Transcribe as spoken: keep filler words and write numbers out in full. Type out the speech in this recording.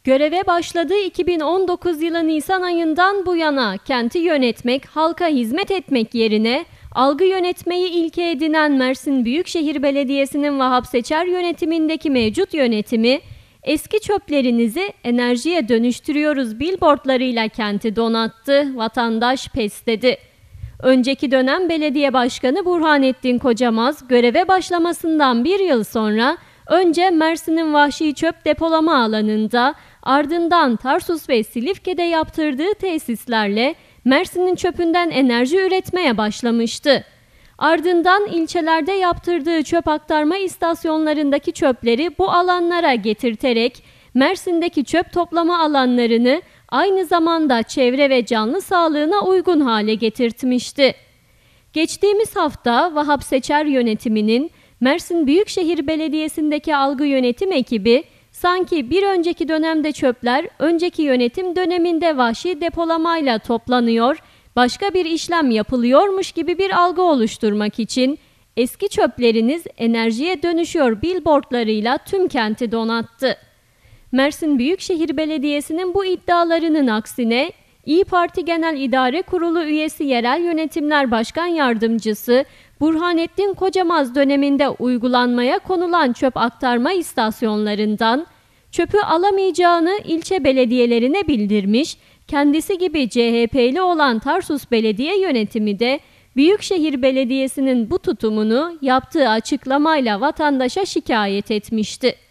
Göreve başladığı iki bin on dokuz yılı Nisan ayından bu yana kenti yönetmek, halka hizmet etmek yerine algı yönetmeyi ilke edinen Mersin Büyükşehir Belediyesi'nin Vahap Seçer yönetimindeki mevcut yönetimi, eski çöplerinizi enerjiye dönüştürüyoruz billboardlarıyla kenti donattı, vatandaş pes dedi. Önceki dönem belediye başkanı Burhanettin Kocamaz göreve başlamasından bir yıl sonra önce Mersin'in vahşi çöp depolama alanında, ardından Tarsus ve Silifke'de yaptırdığı tesislerle Mersin'in çöpünden enerji üretmeye başlamıştı. Ardından ilçelerde yaptırdığı çöp aktarma istasyonlarındaki çöpleri bu alanlara getirterek Mersin'deki çöp toplama alanlarını aynı zamanda çevre ve canlı sağlığına uygun hale getirtmişti. Geçtiğimiz hafta Vahap Seçer yönetiminin Mersin Büyükşehir Belediyesi'ndeki algı yönetim ekibi sanki bir önceki dönemde çöpler önceki yönetim döneminde vahşi depolamayla toplanıyor, başka bir işlem yapılıyormuş gibi bir algı oluşturmak için eski çöpleriniz enerjiye dönüşüyor billboardlarıyla tüm kenti donattı. Mersin Büyükşehir Belediyesi'nin bu iddialarının aksine İYİ Parti Genel İdare Kurulu üyesi Yerel Yönetimler Başkan Yardımcısı Burhanettin Kocamaz döneminde uygulanmaya konulan çöp aktarma istasyonlarından çöpü alamayacağını ilçe belediyelerine bildirmiş, kendisi gibi C H P'li olan Tarsus Belediye Yönetimi de Büyükşehir Belediyesi'nin bu tutumunu yaptığı açıklamayla vatandaşa şikayet etmişti.